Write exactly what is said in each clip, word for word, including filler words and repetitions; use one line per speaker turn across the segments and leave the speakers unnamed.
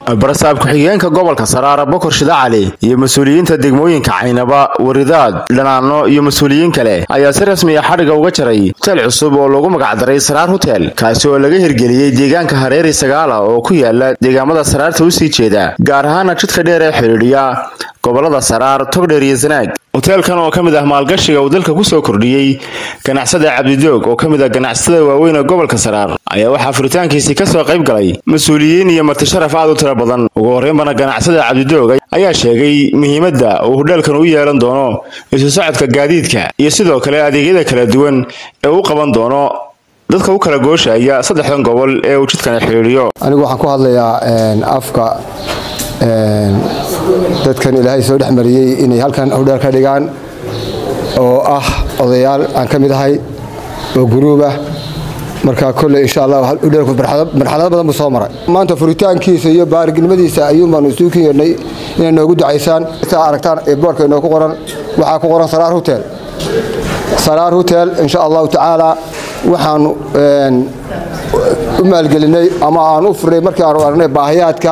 barasaab ku-xigeenka gobolka Saraar Bokor Shida Cali iyo mas'uuliyiinta degmooyinka Caynaba, Waridaad, Dhanaano iyo mas'uuliyiin kale ayaa si rasmi ah xariga uga jaray hotel cusub oo lagu magac daray Saraar Hotel, kaasi oo laga hirgeliyay deegaanka Hareeri Sagaala oo ku yaala deegaamada Saraarta u sii jeeda, gaar ahaan jidka dheer ee xiriiriya gobolada Saraar, Togdheer iyo Sanaag. hotelkan oo kamid ah maalgashiga uu dalka ku soo kordhiyay ganacsada Cabdidoog oo kamid ah ganacsada waaweyn ee gobolka Saraar ayaa waxa furitaankiisa ka soo qayb galay mas'uuliyiin iyo marti sharaf aad u tiro badan. ugu horeynba ganacsada Cabdidoog ayaa sheegay muhiimadda uu hotelkan u yeelan doono isu socodka gaadiidka iyo sidoo kale adeegyada kala duwan ee uu qaban doono dadka u kala gooshaya saddexdan gobol ee uu jidkan xiriiriyo.
anigu waxaan ku hadlayaa afka dadkan Ilaahay soo dhaxmariyay inay halkan hotel ka dhigaan oo ah odayaal aan kamid ahay oo guruuba marka kulli insha Allah hotelku marxalad badan soo maray. maanta furitaankiisa iyo baarignimadiisa ayuu baan isku keenay inay noogu ducaysaan inta aragtaan ee boorka inoo ku qoran waxa ku qoran Saraar Hotel. Saraar Hotel insha Allah ta'ala waxaan u maalgelinay ama aan u furay markii aan aragnay baahiyaadka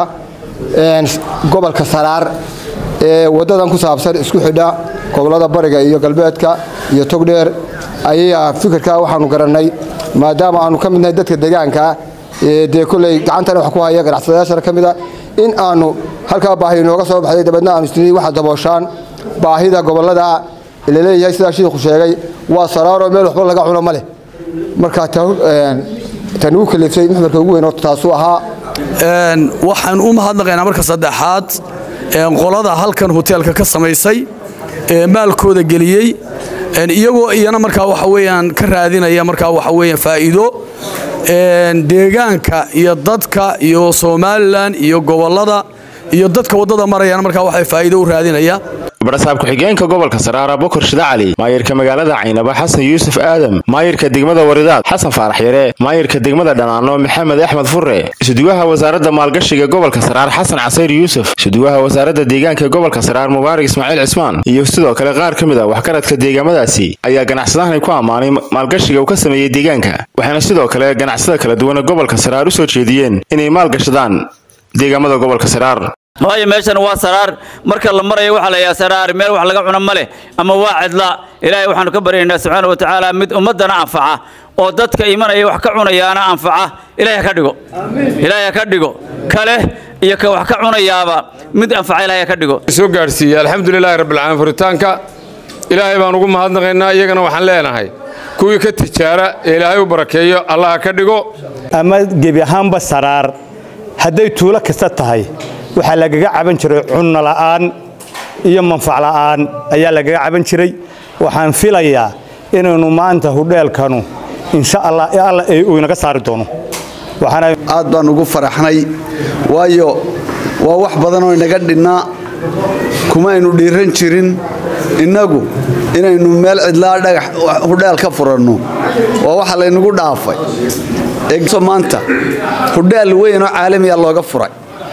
gobolka Saraar ee wadadan ku saabsan isku xidha gobolada bariga iyo galbeedka iyo Togdheer ayaa fikirka waxaanu garanay maadaama aanu ka midnahay dadka deegaanka ee de kulay gacanta wax ku haya ganacsadayaasha kamida in aanu halka baahi nooga soo baxday dabadna aanu istii waxa dabooshaan baahida gobolada ilaleeyahay sida sheekhu sheegay waa Saraar oo meel waxba laga cuno male marka tan uu kaleefay maxmarka ugu weyn oo taasoo ahaa
een waxaan u mahadnaqaynaa marka saddexaad een qolada halkan hotelka ka sameysay ee maalkooda galiyay een iyagoo iyana marka waxa weeyaan ka raadinaya marka waxa weeyaan faa'iido een deegaanka iyo dadka iyo Soomaaliland iyo gobolada iyo dadka wadada marayaan marka waxay faa'iido u raadinaya.
barasaab ku-xigeenka gobolka Saraar Bokor Shida Cali, maayirka magaalada Caynaba Xasan Yuusuf Aadam, maayirka degmada Waridaad Xasan Faarax Yare, maayirka degmada Dhanaano Maxamed Axmed Furre, isuduwaha wasaaradda maalgashiga gobolka Saraar Xasan Casayr Yuusuf, isuduwaha wasaaradda deegaanka gobolka Saraar Mubaarak Ismaaciil Cismaan iyo sidoo kale qaar kamid ah waxqaradka deegaamadaasi ayaa ganacsadahan ku amaanay maalgashiga uu ka sameeyay deegaanka. waxaana sidoo kale ganacsada kala duwan gobolka Saraar u soo jeediyeen inay maalgashadaan deegaamada gobolka Saraar.
maayo meeshan waa Saraar marka la marayo waxa la yaa Saraar meel wax laga cuno male ama waa cidla. Ilaahay waxaanu ka baryaynaa subhanahu wa ta'ala mid ummadana anfaca oo dadka iimanaya wax ka cunayaana anfaca Ilaahay ka dhigo aamin Ilaahay ka dhigo kale iyo ka wax ka cunayaaba mid anfaca Ilaahay ka dhigo.
soo gaarsiiyay alxamdulilaahi rabbil aalamiin furitaanka Ilaahay baan ugu mahadnaqaynaa iyagana waxaan leenahay kuwii ka tijaara Ilaahay u barakeeyo Allah ka dhigo.
ama gebi ahaanba Saraar haday tuulo kasta tahay waxa lagaga caban jiray cunno la'aan iyo manfac la'aan ayaa lagaga caban jiray. waxaan filayaa inaynu maanta hotelkanu insha Allah Allah ay uu naga saari doono. waxaan
aad baan ugu faraxnay waayo waa wax badan oo inaga dhinaa kuma aynu dhiiran jirin inagu inaynu meel cidla dhagax hotel ka furanno waa waxa la inagu dhaafay. eegso maanta hotel weyn oo caalami ah looga furay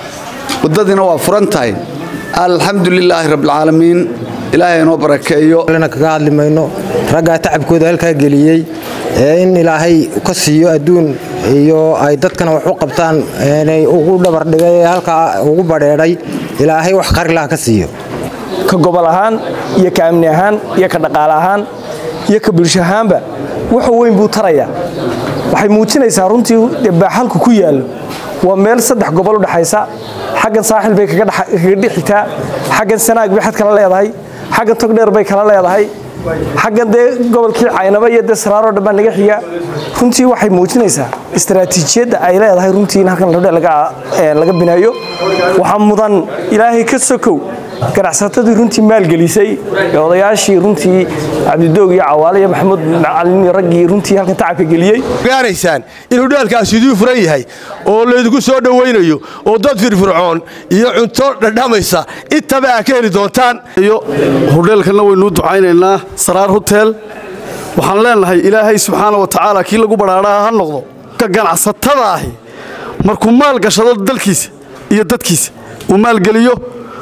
wadadina waa furantahay alxamdulilaahi rabbil aalamiin. ilaahay inoo barakeeyo
lana kaga hadlimayno raga tacabkooda halka galiyay ee in ilaahay ka siiyo adduun iyo ay dadkana wax u qabtaan inay ugu dhabar dhigay halka ugu bareeray ilaahay wax qari la ka siiyo
ka gobol ahaan iyo ka amni ahaan iyo ka dhaqaale ahaan iyo ka bulsho ahaanba wax weyn buu taraya. waxay muujinaysaa runtii baaxalku ku yaal waa meel saddex gobol u dhaxaysa xaggan saaxil bay kaga dhixtaa xaggan Sanaag bay xad kala leedahay xaggan Togdheer bay kala leedahay xaggan de gobolkii Caynaba iyo de Saraar oo dhammaan laga xiga. runtii waxay muujinaysaa istiraatiijiyadda ay leedahay runtii in halkan laga laga binaayo. waxa mudan Ilaahay ka sokow ganacsatadii runtii maalgelisay odayaashii runtii Cabdidoog iyo Cawaale iyo Maxamed Macallin ragii runtii halkan tacabka galiyay.
gaaraysaan in hotelkaas sidii furan yahay oo leeyahay soo dhaweynayo oo dad firfircoon iyo cunto dhadhamaysa intaba ka heli doontaan.
iyo hotelkana waynu ducaynaynaa Saraar Hotel. waxaan leenahay Ilaahay subhanahu wa ta'ala kii lagu baraaraha ha noqdo ka ganacsatada ah markuu maal gashado dalkiisa iyo dadkiisa uu maal galiyo.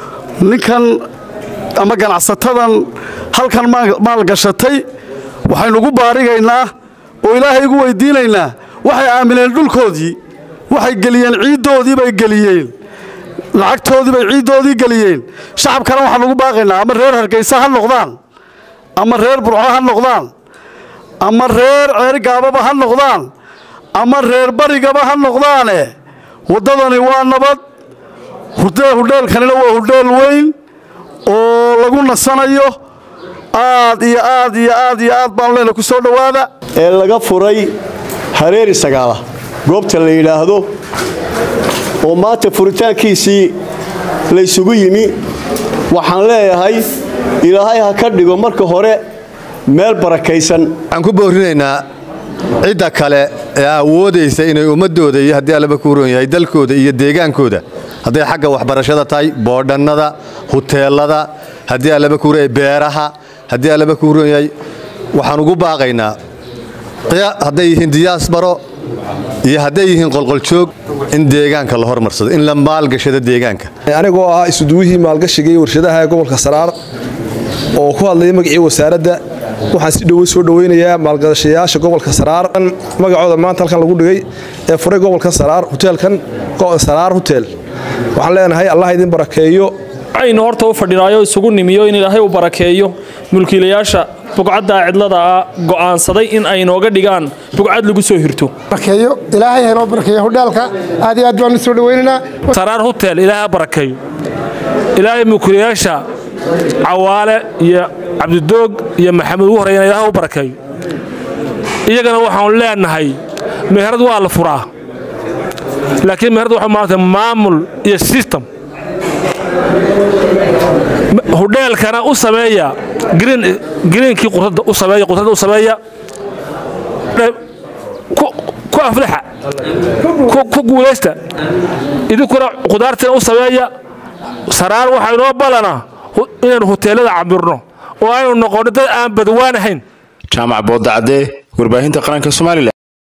ninkan ama ganacsatadan halkan maal gashatay waxaynu ugu baarigaynaa oo Ilaahay ugu weydiinaynaa waxay aamineen dhulkoodii waxay galiyeen ciidoodii bay galiyeen
lacagtoodii bay ciidoodii galiyeen shacabkana waxaan ugu baaqaynaa ama reer Hargeysa ha noqdaan ama reer Burco ha noqdaan ama reer Ceergaababa ha noqdaan ama reer Barigaba ha noqdaane wadadani waa nabad hurdeel hurdeelkanina waa hurdeel weyn oo lagu nasanayo aad iyo aad iyo aad iyo aad baan leena ku soo dhawaada
ee laga furay hareeri sagaala goobta la yiraahdo oo maanta furitaankiisii la isugu yimi waxaan leeyahay ilaahay ha ka dhigo marka hore meel barakaysan
waxaan ku boorinaynaa cidda kale ee awoodaysa inay ummadooda iyo haddii allaba ku roon yahay dalkooda iyo deegaankooda hadday xagga waxbarashada tahay boodhannada huteelada haddii allaba ku roon yahay beeraha haddii allaba ku roon yahay waxaan ugu baaqaynaa hadday yihiin diyaasbaro iyo hadday yihiin qolqoljoog in deegaanka la hormarsado in la maalgashado deegaanka
anigoo ah isuduwihii maalgashiga iyo warshadaha ee gobolka Saraar oo ku hadlay magacii wasaaradda waxaan si dhow soo dhaweynayaa maalgashadayaasha gobolka Saraar magacooda maanta halkan lagu dhigay ee furay gobolka Saraar hoteelkan Saraar Hotel waxaan leenahay Allah idin barakeeyo
aynu horta u fadhinaayo isugu nimiyo in Ilaahay u barakeeyo mulkiilayaasha bugcadda cidlada go'aansaday in ay nooga dhigaan bugcad lagu soo hirto
barakeeyo Ilaahay ha noo barakeeyo hoteelka aad iyo aad baan soo dhaweynaa
Saraar Hotel Ilaahay barakeeyo Ilaahay mulkiilayaasha Cawaale iyo Cabdidoog iyo Maxamed u horeeyay Ilaahay u barakeeyo iyagana waxaan leenahay meherad waa la furaa laakiin meherad waxa maanta maamul iyo system hoteelkana u sameeya green greenkii quradda u sameeya quradda u sameeya ku aflaxa ku guuleysta idinkuna qudaartina u sameeya Saraar waxa inoo balana inaan hoteelada camirno oo aynu noqono dad aan badwaanahayn
jaamac boodacde warbaahinta qaranka Soomaaliland